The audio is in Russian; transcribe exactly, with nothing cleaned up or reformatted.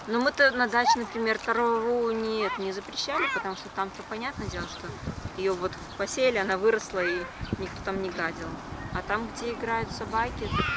Но мы-то на даче, например, тарову нет, не запрещали, потому что там-то понятное дело, что ее вот посеяли, она выросла и никто там не гадил. А там, где играют собаки,